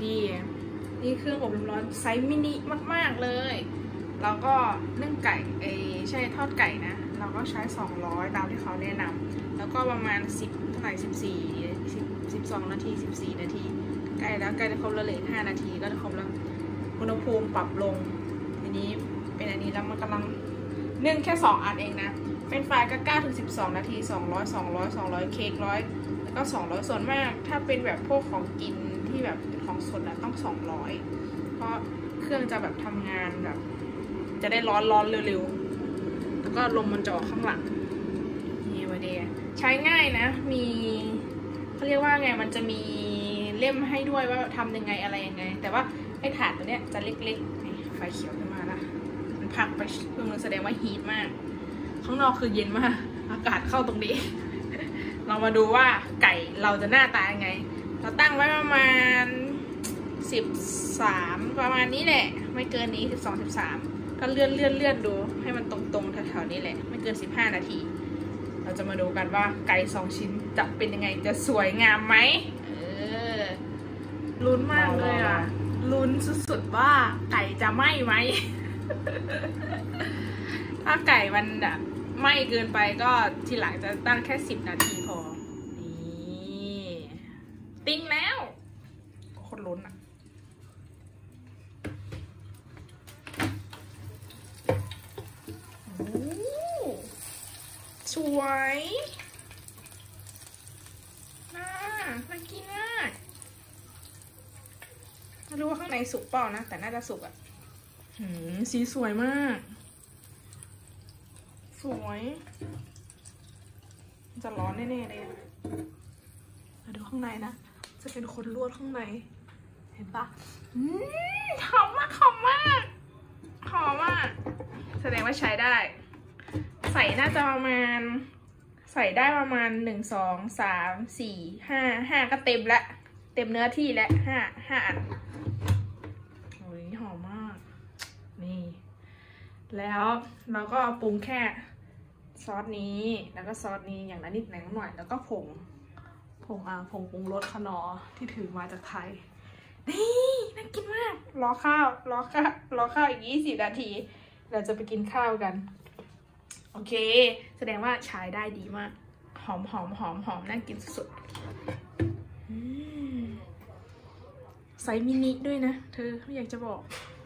ดีนี่เครื่องอบลมร้อนไซส์มินิมากๆเลยแล้วก็นึ่งไก่ใช่ทอดไก่นะเราก็ใช้200ตามที่เขาแนะนำแล้วก็ประมาณ10เท่าไหร่12นาที14นาทีใกล้แล้วครบแล้วเหลือ5นาทีก็ครบแล้วอุณหภูมิปรับลงทีนี้เป็นอันนี้แล้วมันกำลังนึ่งแค่2อันเองนะเป็นไฟก็9 ถึง 12นาที200เค้ก100แล้วก็200ส่วนมากถ้าเป็นแบบพวกของกินที่แบบเป็นของสดอะต้อง200เพราะเครื่องจะแบบทำงานแบบจะได้ร้อนเร็วๆแล้วก็ลมมันจะออกข้างหลังนี่มาเดียใช้ง่ายนะมีเขาเรียกว่าไงมันจะมีเล่มให้ด้วยว่าทำยังไงอะไรยังไงแต่ว่าไอ้ถาดตัวเนี้ยจะเล็กๆไฟเขียวขึ้นมาละมันพักไปเพื่อแสดงว่าฮีทมากข้างนอกคือเย็นมากอากาศเข้าตรงนี้ เรามาดูว่าไก่เราจะหน้าตายังไงเราตั้งไว้ประมาณ13ประมาณนี้แหละไม่เกินนี้13ก็เลื่อนดูให้มันตรงๆแถวๆนี้แหละไม่เกิน15นาทีเราจะมาดูกันว่าไก่2ชิ้นจะเป็นยังไงจะสวยงามไหมลุ้นมากเลยอ่ะลุ้นสุดๆว่าไก่จะไหม้ไหม ถ้าไก่มันแบบไหม้เกินไปก็ทีหลังจะตั้งแค่10นาทีพอนี่ติ้งแล้วโคตรลุ้นอ่ะสวยน่ากินมากไม่รู้ว่าข้างในสุกเปล่านะแต่น่าจะสุกอ่ะสีสวยมากสวยจะร้อนแน่ๆเลยมาดูข้างในนะจะเป็นคนลวดข้างในเห็นปะหอมมากแสดงว่าใช้ได้ใส่น่าจะประมาณใส่ได้ประมาณ1 2 3 4 5ก็เต็มละเต็มเนื้อที่แล้ว5อันโอ้ยหอมมากนี่แล้วเราก็ปรุงแค่ซอสนี้แล้วก็ซอสนี้อย่างละนิดหน่อยแล้วก็ผงปรุงรสคนอที่ถือมาจากไทยนี่น่ากินมากรอข้าวอีก20นาทีเราจะไปกินข้าวกันโอเคแสดงว่าใช้ได้ดีมากหอมน่ากินสุดๆไซส์มินิด้วยนะเธอไม่อยากจะบอก